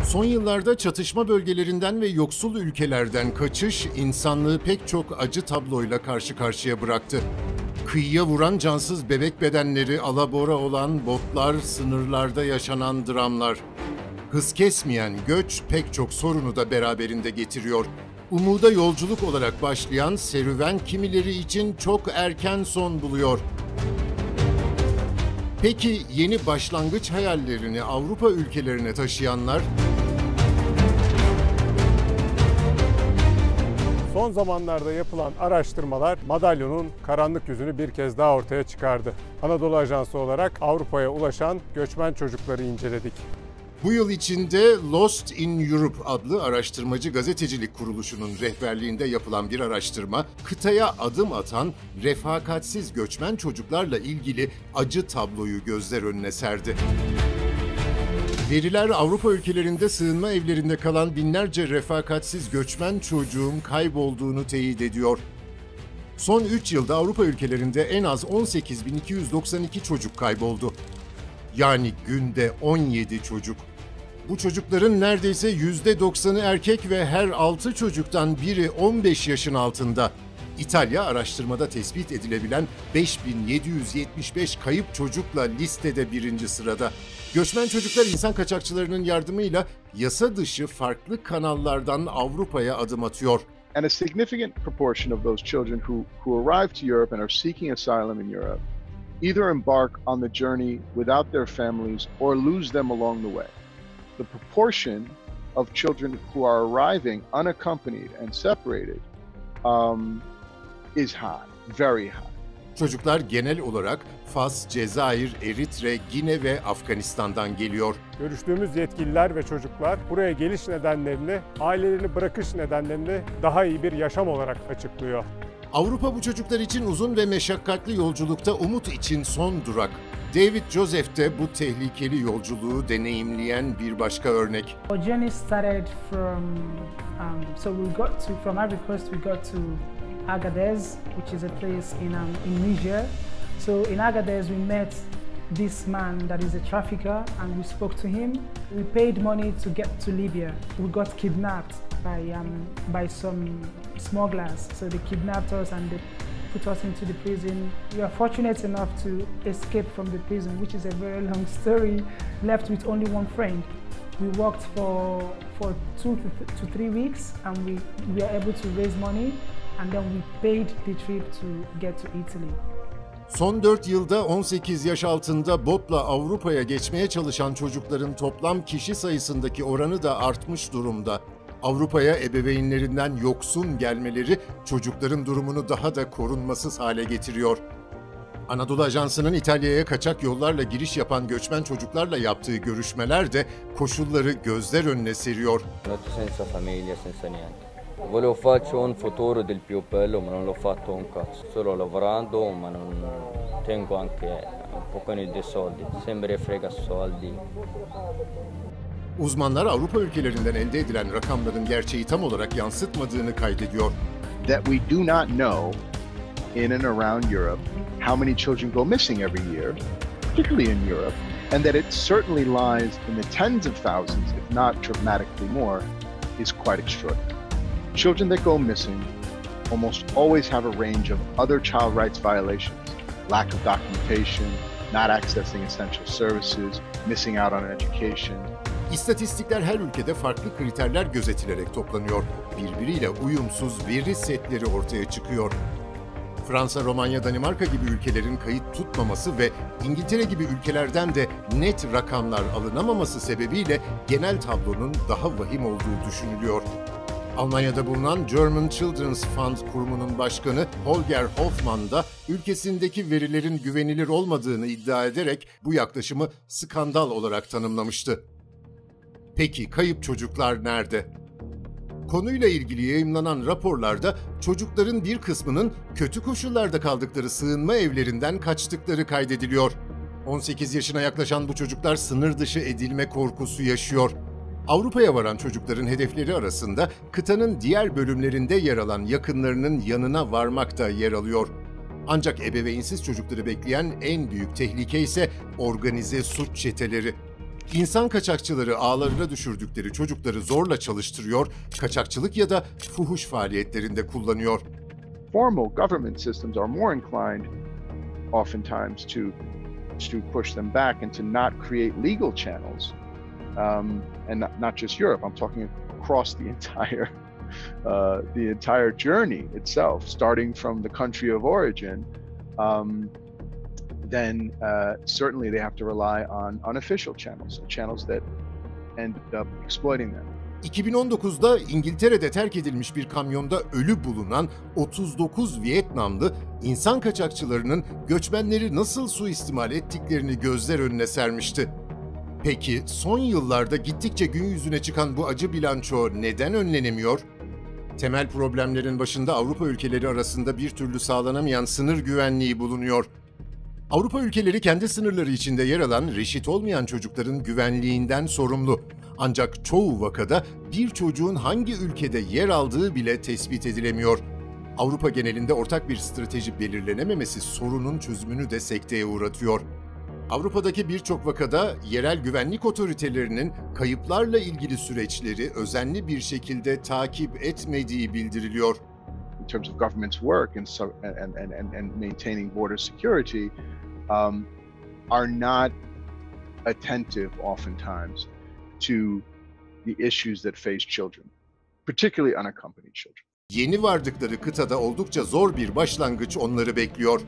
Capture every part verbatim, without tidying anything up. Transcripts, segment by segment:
Son yıllarda çatışma bölgelerinden ve yoksul ülkelerden kaçış insanlığı pek çok acı tabloyla karşı karşıya bıraktı. Kıyıya vuran cansız bebek bedenleri, alabora olan botlar, sınırlarda yaşanan dramlar. Hız kesmeyen göç pek çok sorunu da beraberinde getiriyor. Umuda yolculuk olarak başlayan serüven kimileri için çok erken son buluyor. Peki yeni başlangıç hayallerini Avrupa ülkelerine taşıyanlar? Son zamanlarda yapılan araştırmalar madalyonun karanlık yüzünü bir kez daha ortaya çıkardı. Anadolu Ajansı olarak Avrupa'ya ulaşan göçmen çocukları inceledik. Bu yıl içinde Lost in Europe adlı araştırmacı gazetecilik kuruluşunun rehberliğinde yapılan bir araştırma, kıtaya adım atan refakatsiz göçmen çocuklarla ilgili acı tabloyu gözler önüne serdi. Veriler Avrupa ülkelerinde sığınma evlerinde kalan binlerce refakatsiz göçmen çocuğun kaybolduğunu teyit ediyor. Son üç yılda Avrupa ülkelerinde en az on sekiz bin iki yüz doksan iki çocuk kayboldu. Yani günde on yedi çocuk. Bu çocukların neredeyse yüzde doksanı erkek ve her altı çocuktan biri on beş yaşın altında. İtalya, araştırmada tespit edilebilen beş bin yedi yüz yetmiş beş kayıp çocukla listede birinci sırada. Göçmen çocuklar insan kaçakçılarının yardımıyla yasa dışı farklı kanallardan Avrupa'ya adım atıyor. And a significant proportion of those children who, who arrive to Europe and are seeking asylum in Europe either embark on the journey without their families or lose them along the way. The proportion of children who are arriving unaccompanied and separated um, is high, very high. Çocuklar genel olarak Fas, Cezayir, Eritre, Gine ve Afganistan'dan geliyor. Görüştüğümüz yetkililer ve çocuklar buraya geliş nedenlerini, ailelerini bırakış nedenlerini daha iyi bir yaşam olarak açıklıyor. Avrupa bu çocuklar için uzun ve meşakkatli yolculukta umut için son durak. David Joseph de bu tehlikeli yolculuğu deneyimleyen bir başka örnek. Our journey started from, um, so we got to, from Ivory Coast we got to Agadez, which is a place in, um, in Niger. So in Agadez we met this man that is a trafficker and we spoke to him. We paid money to get to Libya. We got kidnapped by, um, by some smugglers. So they kidnapped us and they put us into the prison. We are fortunate enough to escape from the prison, which is a very long story, left with only one friend. We worked for, for two to three weeks and we, we were able to raise money and then we paid the trip to get to Italy. Son dört yılda on sekiz yaş altında botla Avrupa'ya geçmeye çalışan çocukların toplam kişi sayısındaki oranı da artmış durumda. Avrupa'ya ebeveynlerinden yoksun gelmeleri çocukların durumunu daha da korunmasız hale getiriyor. Anadolu Ajansı'nın İtalya'ya kaçak yollarla giriş yapan göçmen çocuklarla yaptığı görüşmeler de koşulları gözler önüne seriyor. Volevo farci un futuro del più bello, ma non l'ho fatto un cazzo. Solo lavorando, ma non tengo anche un pochino di soldi. Sempre frega soldi. Uzmanlar Avrupa ülkelerinden elde edilen rakamların gerçeği tam olarak yansıtmadığını kaydediyor. That we do not know in and around Europe how many children go missing every year, particularly in Europe, and that it certainly lies in the tens of thousands, if not dramatically more, is quite extraordinary. Children that go missing almost always have a range of other child rights violations, lack of documentation, not accessing essential services, missing out on education. İstatistikler her ülkede farklı kriterler gözetilerek toplanıyor. Birbiriyle uyumsuz veri setleri ortaya çıkıyor. Fransa, Romanya, Danimarka gibi ülkelerin kayıt tutmaması ve İngiltere gibi ülkelerden de net rakamlar alınamaması sebebiyle genel tablonun daha vahim olduğu düşünülüyor. Almanya'da bulunan German Children's Fund kurumunun başkanı Holger Hoffmann da ülkesindeki verilerin güvenilir olmadığını iddia ederek bu yaklaşımı skandal olarak tanımlamıştı. Peki kayıp çocuklar nerede? Konuyla ilgili yayımlanan raporlarda çocukların bir kısmının kötü koşullarda kaldıkları sığınma evlerinden kaçtıkları kaydediliyor. on sekiz yaşına yaklaşan bu çocuklar sınır dışı edilme korkusu yaşıyor. Avrupa'ya varan çocukların hedefleri arasında kıtanın diğer bölümlerinde yer alan yakınlarının yanına varmak da yer alıyor. Ancak ebeveynsiz çocukları bekleyen en büyük tehlike ise organize suç çeteleri. İnsan kaçakçıları ağlarına düşürdükleri çocukları zorla çalıştırıyor, kaçakçılık ya da fuhuş faaliyetlerinde kullanıyor. Formal government systems are more inclined oftentimes to to push them back and to not create legal channels. Um, and not, not just Europe, I'm talking across the entire uh, the entire journey itself, starting from the country of origin. Um, then uh, certainly they have to rely on unofficial channels, channels that end up exploiting them. iki bin on dokuzda İngiltere'de terk edilmiş bir kamyonda ölü bulunan otuz dokuz Vietnamlı, insan kaçakçılarının göçmenleri nasıl suistimal ettiklerini gözler önüne sermişti. Peki son yıllarda gittikçe gün yüzüne çıkan bu acı bilanço neden önlenemiyor? Temel problemlerin başında Avrupa ülkeleri arasında bir türlü sağlanamayan sınır güvenliği bulunuyor. Avrupa ülkeleri kendi sınırları içinde yer alan reşit olmayan çocukların güvenliğinden sorumlu. Ancak çoğu vakada bir çocuğun hangi ülkede yer aldığı bile tespit edilemiyor. Avrupa genelinde ortak bir strateji belirlenememesi sorunun çözümünü de sekteye uğratıyor. Avrupa'daki birçok vakada yerel güvenlik otoritelerinin kayıplarla ilgili süreçleri özenli bir şekilde takip etmediği bildiriliyor. In terms of government's work and, and, and, and, and maintaining border security, um, are not attentive oftentimes to the issues that face children, particularly unaccompanied children. Yeni vardıkları kıtada oldukça zor bir başlangıç onları bekliyor.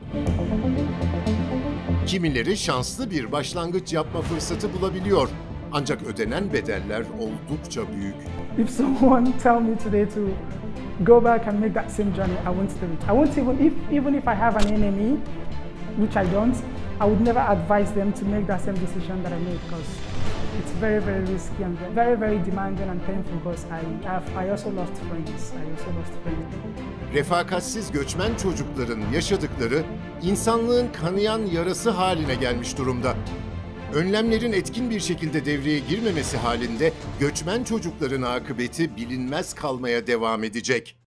Kimileri şanslı bir başlangıç yapma fırsatı bulabiliyor. Ancak ödenen bedeller oldukça büyük. If someone tell me today to go back and make that same journey, I won't do it. I won't even if even if I have an enemy, which I don't, I would never advise them to make that same decision that I made because it's very very risky and very very demanding and painful because I have I also lost friends. I also lost friends. Refakatsiz göçmen çocukların yaşadıkları insanlığın kanayan yarası haline gelmiş durumda. Önlemlerin etkin bir şekilde devreye girmemesi halinde göçmen çocukların akıbeti bilinmez kalmaya devam edecek.